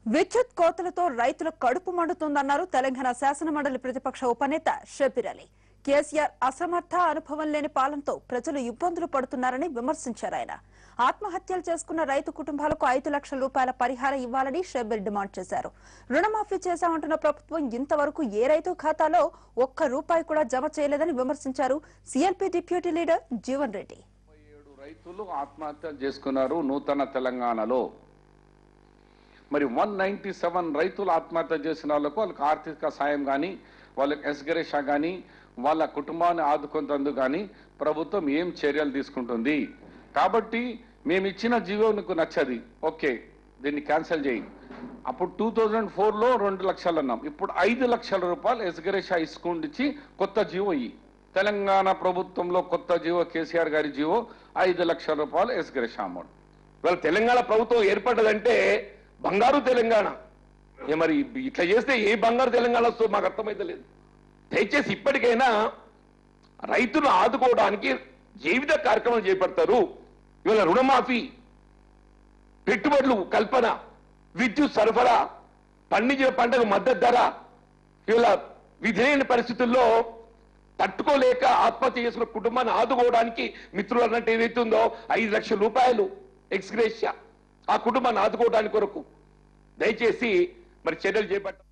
విద్యుత్ కోతలతో రైతుల కడుపు మండుతోందన్నారు తెలంగాణ శాసనమండలి ప్రతిపక్ష ఉపనేత షబ్బీర్ అలీ. కేసీఆర్ అసమర్థ అనుభవం లేని పాలనతో ప్రజలు ఇబ్బందులు పడుతున్నారని విమర్శించారు. ఆయన ఆత్మహత్యలు చేసుకున్న రైతు కుటుంబాలకు 5 లక్షల రూపాయల పరిహారం ఇవ్వాలని షబ్బీర్ డిమాండ్ చేశారు. రుణమాఫీ చేశామంటున్న ప్రభుత్వం ఇంతవరకు ఏ రైతు ఖాతాలో ఒక్క రూపాయి కూడా జమ చేయలేదని విమర్శించారు. CLP deputy leader Jeevan Reddy. 37 రైతులు ఆత్మహత్యలు చేసుకున్నారు నూతన తెలంగాణలో. మరి 197 రైతులు ఆత్మహత్య చేసిన వాళ్ళకి ఆర్థిక సాయం కానీ, వాళ్ళకి ఎస్గరేషా కానీ, వాళ్ళ కుటుంబాన్ని ఆదుకునేందుకు కానీ ప్రభుత్వం ఏం చర్యలు తీసుకుంటుంది? కాబట్టి మేము ఇచ్చిన జీవో నీకు నచ్చది, ఓకే, దీన్ని క్యాన్సిల్ చేయి. అప్పుడు 2004లో 2 లక్షలు అన్నాం, ఇప్పుడు 5 లక్షల రూపాయలు ఎస్గరేషా ఇచ్చి కొత్త జీవో ఇయ్యి. తెలంగాణ ప్రభుత్వంలో కొత్త జీవో, కేసీఆర్ గారి జీవో 5 లక్షల రూపాయలు ఎస్గరేషా అమౌంట్. ఇవాళ తెలంగాణ ప్రభుత్వం ఏర్పడ్డదంటే బంగారు తెలంగాణ. మరి ఇట్లా చేస్తే ఏ బంగారు తెలంగాణ వస్తుందో మాకు అర్థమైతే లేదు. దయచేసి ఇప్పటికైనా రైతులను ఆదుకోవడానికి జీవిత కార్యక్రమాలు చేపడతారు. ఇవాళ రుణమాఫీ, పెట్టుబడులు కల్పన, విద్యుత్ సరఫరా, పండించిన పంటకు మద్దతు ధర, ఇవాళ విధిలేని పరిస్థితుల్లో తట్టుకోలేక ఆత్మహత్య చేసుకున్న కుటుంబాన్ని ఆదుకోవడానికి మిత్రులు అన్నట్టు ఏదైతుందో 5 లక్షల రూపాయలు ఎక్స్గ్రేషియా ఆ కుటుంబాన్ని ఆదుకోవడానికి కొరకు దయచేసి మరి చర్యలు చేపట్టారు.